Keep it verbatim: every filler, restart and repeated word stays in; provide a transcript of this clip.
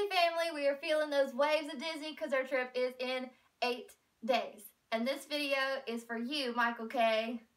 Disney family, we are feeling those waves of Disney because our trip is in eight days. And this video is for you, Michael K.